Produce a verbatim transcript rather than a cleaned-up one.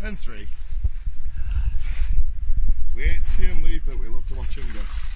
and three. We hate to see them leave, but we love to watch them go.